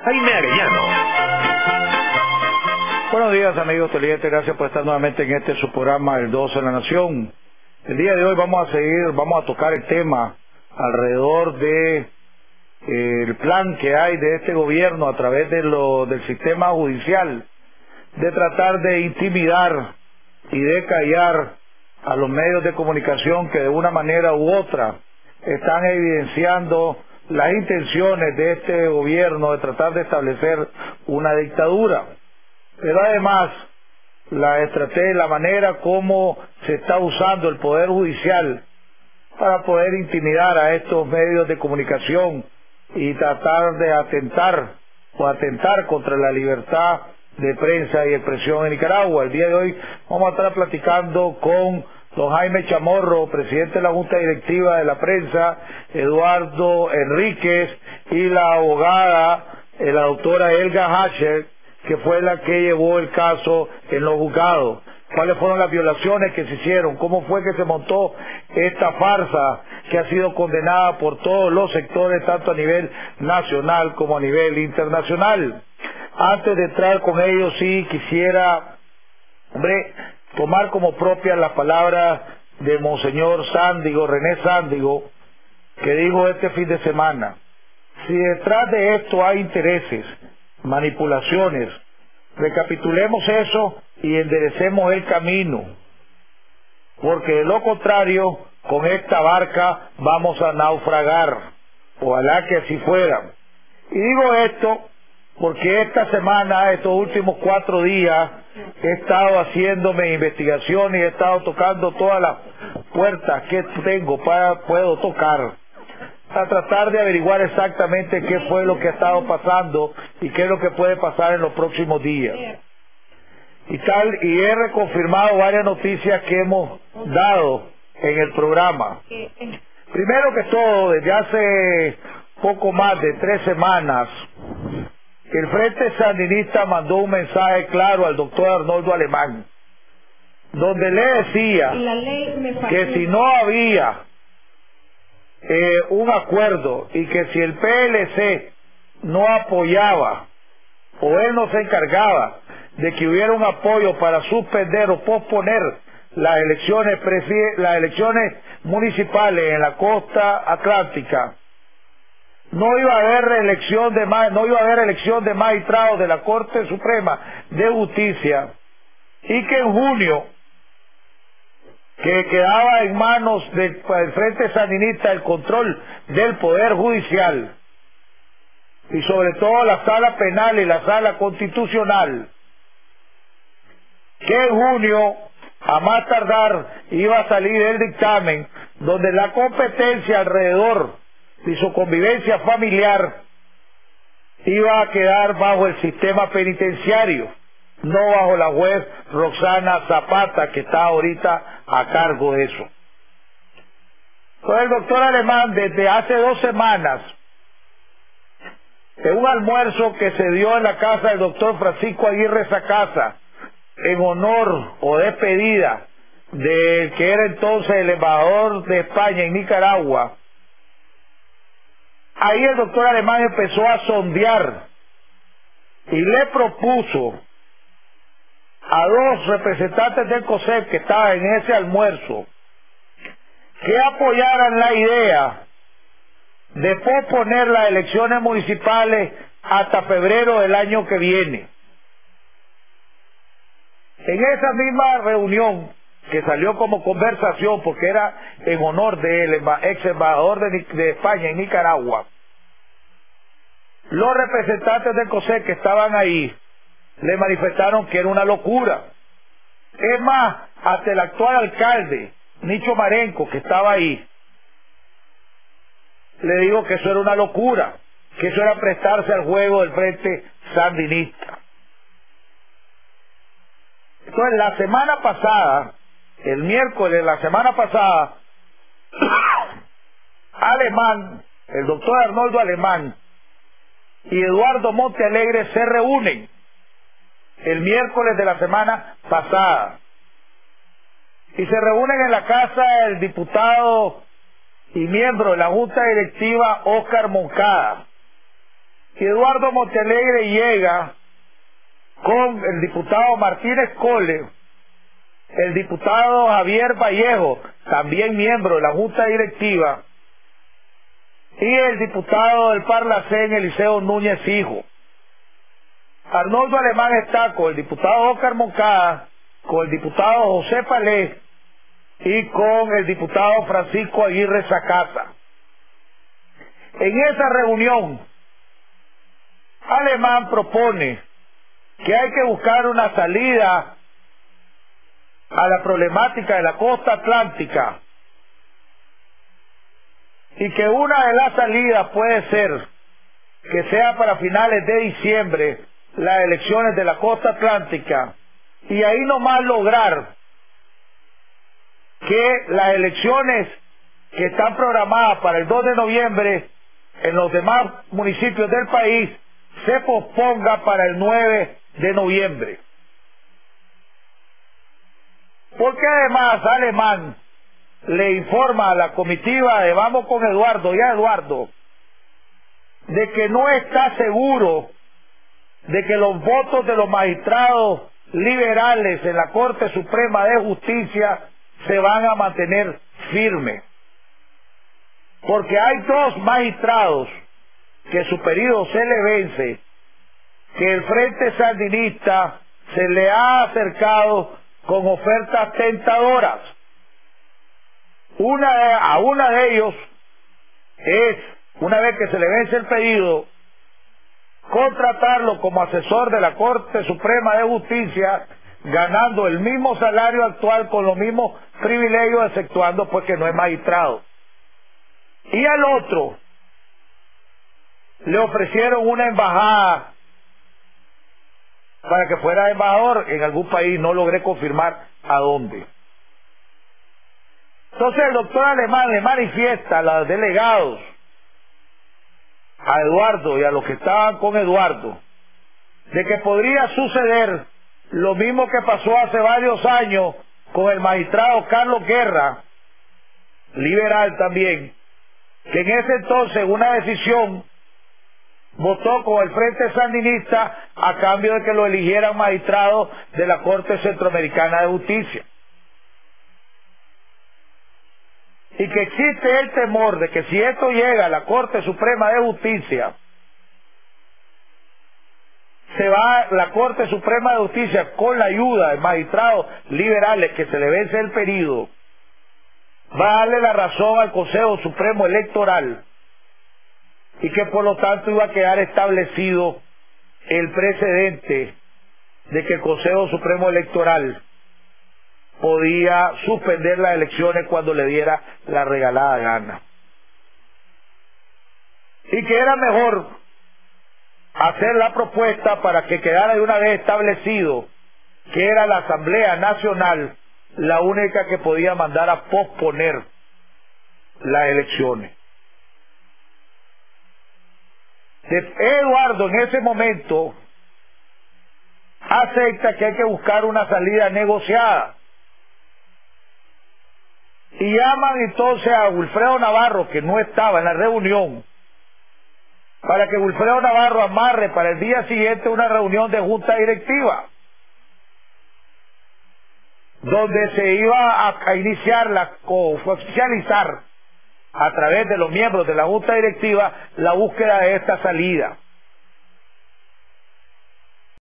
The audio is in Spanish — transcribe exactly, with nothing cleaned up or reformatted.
Jaime Arellano. Buenos días, amigos televidentes, gracias por estar nuevamente en este su programa El doce de la Nación. El día de hoy vamos a seguir, vamos a tocar el tema alrededor de eh, el plan que hay de este gobierno a través de lo, del sistema judicial de tratar de intimidar y de callar a los medios de comunicación que de una manera u otra están evidenciando las intenciones de este gobierno de tratar de establecer una dictadura. Pero además, la estrategia, la manera como se está usando el Poder Judicial para poder intimidar a estos medios de comunicación y tratar de atentar o atentar contra la libertad de prensa y expresión en Nicaragua. El día de hoy vamos a estar platicando con don Jaime Chamorro, presidente de la Junta Directiva de la Prensa, Eduardo Enríquez y la abogada, eh, la doctora Elga Hasher, que fue la que llevó el caso en los juzgados. ¿Cuáles fueron las violaciones que se hicieron? ¿Cómo fue que se montó esta farsa que ha sido condenada por todos los sectores, tanto a nivel nacional como a nivel internacional? Antes de entrar con ellos, sí quisiera, hombre, tomar como propias las palabras de Monseñor Sándigo, René Sándigo, que dijo este fin de semana: si detrás de esto hay intereses, manipulaciones, recapitulemos eso y enderecemos el camino, porque de lo contrario, con esta barca vamos a naufragar. Ojalá que así fuera. Y digo esto porque esta semana, estos últimos cuatro días, he estado haciéndome investigaciones y he estado tocando todas las puertas que tengo para puedo tocar, a tratar de averiguar exactamente qué fue lo que ha estado pasando y qué es lo que puede pasar en los próximos días. Y tal, y he reconfirmado varias noticias que hemos dado en el programa. Primero que todo, desde hace poco más de tres semanas, el Frente Sandinista mandó un mensaje claro al doctor Arnoldo Alemán, donde le decía que si no había eh, un acuerdo y que si el P L C no apoyaba o él no se encargaba de que hubiera un apoyo para suspender o posponer las elecciones las elecciones municipales en la costa atlántica, no iba a haber elección de no iba a haber elección de magistrados de la Corte Suprema de Justicia, y que en junio, que quedaba en manos del, del Frente Sandinista el control del Poder Judicial y sobre todo la Sala Penal y la Sala Constitucional, que en junio a más tardar iba a salir el dictamen donde la competencia alrededor y su convivencia familiar iba a quedar bajo el sistema penitenciario, no bajo la juez Roxana Zapata, que está ahorita a cargo de eso. Entonces el doctor Alemán, desde hace dos semanas, en un almuerzo que se dio en la casa del doctor Francisco Aguirre Sacasa, en honor o despedida del que era entonces el embajador de España en Nicaragua, ahí el doctor Alemán empezó a sondear y le propuso a dos representantes del COSEP que estaban en ese almuerzo que apoyaran la idea de posponer las elecciones municipales hasta febrero del año que viene. En esa misma reunión, que salió como conversación porque era en honor del ex embajador de, de España en Nicaragua, los representantes del COSEP que estaban ahí le manifestaron que era una locura. Es más, hasta el actual alcalde, Nicho Marenco, que estaba ahí, le dijo que eso era una locura, que eso era prestarse al juego del Frente Sandinista. Entonces, la semana pasada, el miércoles de la semana pasada, Alemán, el doctor Arnoldo Alemán y Eduardo Montealegre se reúnen el miércoles de la semana pasada y se reúnen en la casa del diputado y miembro de la Junta Directiva Óscar Moncada, y Eduardo Montealegre llega con el diputado Martínez Cole, el diputado Javier Vallejo, también miembro de la Junta Directiva, y el diputado del Parlacén, Eliseo Núñez Hijo. Arnoldo Alemán está con el diputado Óscar Moncada, con el diputado José Palé y con el diputado Francisco Aguirre Sacasa. En esa reunión, Alemán propone que hay que buscar una salida a la problemática de la costa atlántica y que una de las salidas puede ser que sea para finales de diciembre las elecciones de la costa atlántica y ahí nomás lograr que las elecciones que están programadas para el dos de noviembre en los demás municipios del país se posponga para el nueve de noviembre. Porque además Alemán le informa a la comitiva de Vamos con Eduardo y a Eduardo de que no está seguro de que los votos de los magistrados liberales en la Corte Suprema de Justicia se van a mantener firmes. Porque hay dos magistrados que su periodo se le vence, que el Frente Sandinista se le ha acercado con ofertas tentadoras. Una de, a una de ellos es, una vez que se le vence el pedido, contratarlo como asesor de la Corte Suprema de Justicia, ganando el mismo salario actual con los mismos privilegios, exceptuando pues que no es magistrado. Y al otro le ofrecieron una embajada para que fuera embajador en algún país, no logré confirmar a dónde. Entonces el doctor Alemán le manifiesta a los delegados, a Eduardo y a los que estaban con Eduardo, de que podría suceder lo mismo que pasó hace varios años con el magistrado Carlos Guerra, liberal también, que en ese entonces una decisión votó con el Frente Sandinista a cambio de que lo eligieran magistrado de la Corte Centroamericana de Justicia. Y que existe el temor de que si esto llega a la Corte Suprema de Justicia, se va la Corte Suprema de Justicia con la ayuda de magistrados liberales que se le vence el periodo, va a darle la razón al Consejo Supremo Electoral y que por lo tanto iba a quedar establecido el precedente de que el Consejo Supremo Electoral podía suspender las elecciones cuando le diera la regalada gana. Y que era mejor hacer la propuesta para que quedara de una vez establecido que era la Asamblea Nacional la única que podía mandar a posponer las elecciones. Eduardo en ese momento acepta que hay que buscar una salida negociada y llaman entonces a Wilfredo Navarro, que no estaba en la reunión, para que Wilfredo Navarro amarre para el día siguiente una reunión de junta directiva donde se iba a, a iniciar la oficializar a través de los miembros de la junta directiva la búsqueda de esta salida.